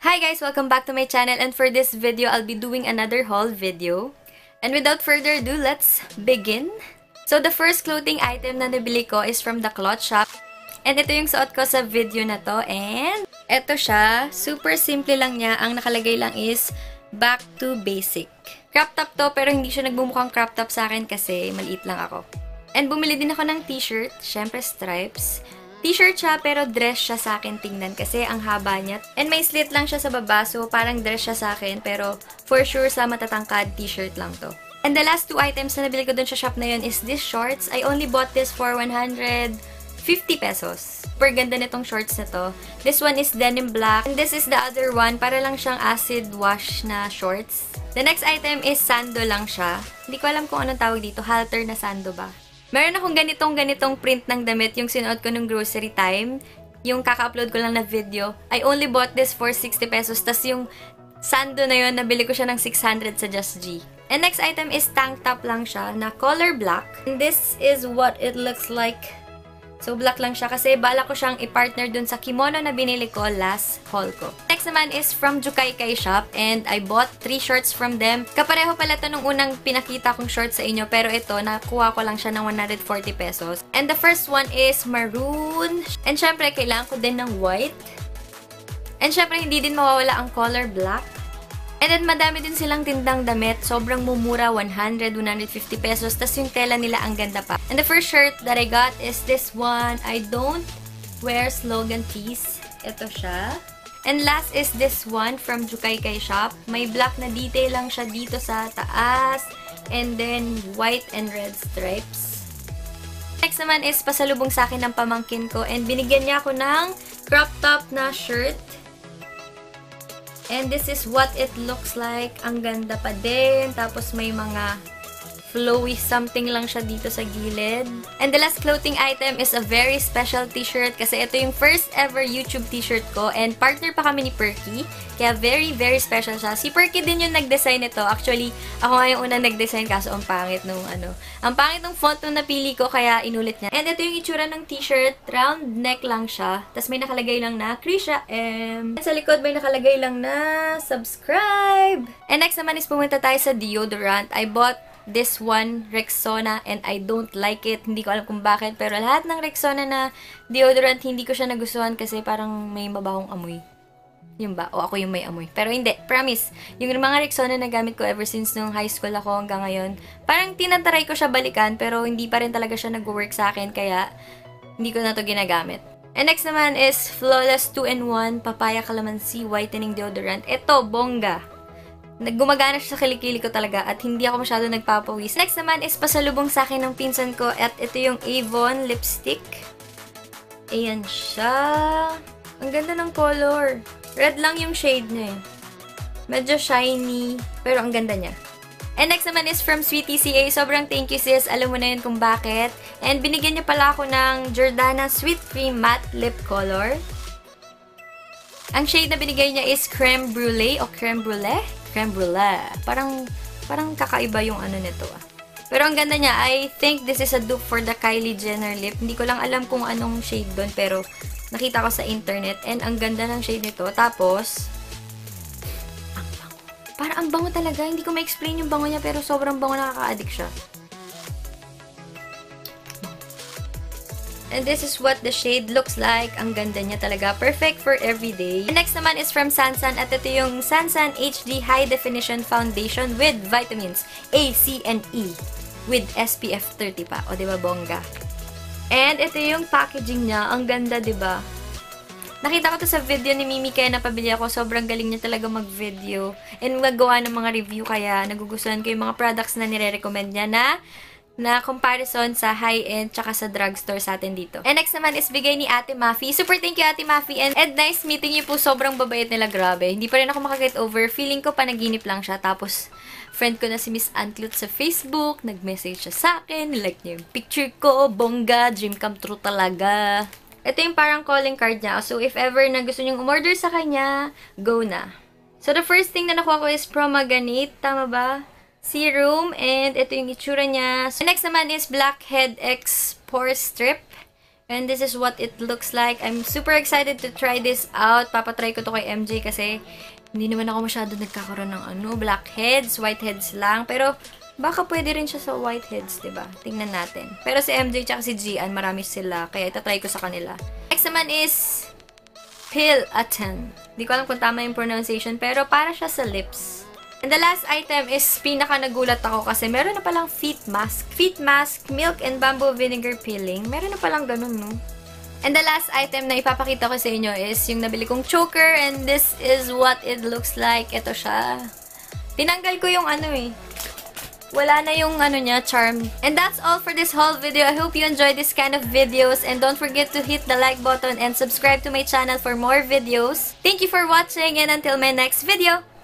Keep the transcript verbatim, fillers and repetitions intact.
Hi guys! Welcome back to my channel, and for this video, I'll be doing another haul video. And without further ado, let's begin! So the first clothing item na nabili ko is from the cloth shop. And ito yung suot ko sa video na to. And ito siya. Super simple lang niya. Ang nakalagay lang is back to basic. Crop top to, pero hindi siya nagbumukhang crop top sa akin kasi maliit lang ako. And bumili din ako ng t-shirt. Syempre stripes. T-shirt siya, pero dress siya sa akin tingnan kasi ang haba niya. And may slit lang siya sa baba, so parang dress siya sa akin, pero for sure sa matatangkad, t-shirt lang to. And the last two items na nabili ko dun sa shop na yun is this shorts. I only bought this for one hundred fifty pesos. Super ganda nitong shorts na to. This one is denim black. And this is the other one. Para lang siyang acid wash na shorts. The next item is sando lang siya. Hindi ko alam kung anong tawag dito. Halter na sando ba? Meron akong ganitong-ganitong print ng damit yung sinuot ko nung grocery time. Yung kaka-upload ko lang na video. I only bought this for sixty pesos. Tas yung sando na yun, nabili ko siya ng six hundred sa Just G. And next item is tank top lang siya na color black. And this is what it looks like. So, black lang siya kasi bala ko siyang i-partner dun sa kimono na binili ko last haul ko. Next naman is from Jukaykay Shop and I bought three shorts from them. Kapareho pala to nung unang pinakita kong shorts sa inyo pero ito, nakuha ko lang siya ng one hundred forty pesos. And the first one is maroon. And syempre, kailangan ko din ng white. And syempre, hindi din mawawala ang color black. And then, madami din silang tindang damit. Sobrang mumura, one hundred, one hundred fifty pesos. Tapos yung tela nila, ang ganda pa. And the first shirt that I got is this one. I don't wear slogan tees. Ito siya. And last is this one from Jukaykay Shop. May black na detail lang siya dito sa taas. And then, white and red stripes. Next naman is pasalubong sa akin ng pamangkin ko. And binigyan niya ako ng crop top na shirt. And this is what it looks like. Ang ganda pa din. Tapos may mga flowy something lang siya dito sa gilid. And the last clothing item is a very special t-shirt kasi ito yung first ever YouTube t-shirt ko. And partner pa kami ni Perky. Kaya very, very special siya. Si Perky din yung nag-design nito. Actually, ako nga yung unang nag-design kaso ang pangit nung ano. Ang pangit nung font nung napili ko kaya inulit niya. And ito yung itsura ng t-shirt. Round neck lang siya. Tapos may nakalagay lang na Krisha M. At sa likod may nakalagay lang na subscribe. And next naman is pumunta tayo sa deodorant. I bought this one, Rexona, and I don't like it. Hindi ko alam kung bakit, pero lahat ng Rexona na deodorant, hindi ko siya nagustuhan kasi parang may mabahong amoy. Yun ba? O ako yung may amoy. Pero hindi, promise. Yung mga Rexona na gamit ko ever since nung high school ako hanggang ngayon, parang tinataray ko siya balikan, pero hindi pa rin talaga siya nag-work sa akin, kaya hindi ko na to ginagamit. And next naman is Flawless two in one Papaya Calamansi Whitening Deodorant. Ito, bongga. Gumagana siya sa kilikili ko talaga at hindi ako masyado nagpapawis. Next naman is pasalubong sa akin ng pinsan ko at ito yung Avon lipstick. Ayan siya. Ang ganda ng color. Red lang yung shade niya eh. Medyo shiny, pero ang ganda niya. And next naman is from Sweetie C A. Sobrang thank you sis. Alam mo na yun kung bakit. And binigyan niya pala ako ng Jordana Sweet Cream Matte Lip Color. Ang shade na binigay niya is Creme Brulee o Creme Brulee? Creme Brulee. Parang, parang kakaiba yung ano nito ah. Pero ang ganda niya, I think this is a dupe for the Kylie Jenner lip. Hindi ko lang alam kung anong shade doon, pero nakita ko sa internet. And ang ganda ng shade nito. Tapos, ang bango. Parang ang bango talaga. Hindi ko ma-explain yung bango niya, pero sobrang bango, nakaka-addict siya. And this is what the shade looks like. Ang ganda niya talaga. Perfect for everyday. And next naman is from Sansan. At ito yung Sansan H D High Definition Foundation with vitamins A, C, and E. With S P F thirty pa. O, diba, bongga? And ito yung packaging niya. Ang ganda, diba? Nakita ko to sa video ni Mimi kaya napabili ako. Sobrang galing niya talaga mag-video. And magawa ng mga review kaya nagugustuhan ko yung mga products na nire-recommend niya na na comparison sa high-end tsaka sa drugstore sa atin dito. And next naman is bigay ni Ate Mafi. Super thank you Ate Mafi and, and nice meeting you po. Sobrang babait nila, grabe. Hindi pa rin ako makaget over. Feeling ko panaginip lang siya. Tapos friend ko na si Miss Antlut sa Facebook. Nag-message siya sa akin. Like niya yung picture ko. Bongga. Dream come true talaga. Ito yung parang calling card niya. So if ever na gusto niyong umorder sa kanya, go na. So the first thing na nakuha ko is Promaganate. Tama ba? Serum, and ito yung itsura niya. So, next naman is Blackhead X Pore Strip. And this is what it looks like. I'm super excited to try this out. Papatry ko to kay M J kasi hindi naman ako masyado nagkakaroon ng ano, blackheads, whiteheads lang. Pero baka pwede rin siya sa whiteheads, diba? Tingnan natin. Pero si M J tsaka si Gian, marami sila. Kaya itatry ko sa kanila. Next naman is Pill-A-Ten. Hindi ko alam kung tama yung pronunciation, pero para siya sa lips. And the last item is pinaka nagulat ako kasi meron na palang feet mask. Feet mask, milk and bamboo vinegar peeling. Meron na palang ganun, no? And the last item na ipapakita ko sa inyo is yung nabili kong choker, and this is what it looks like. Ito siya. Tinanggal ko yung ano eh. Wala na yung ano niya, charm. And that's all for this whole video. I hope you enjoyed this kind of videos. And don't forget to hit the like button and subscribe to my channel for more videos. Thank you for watching, and until my next video.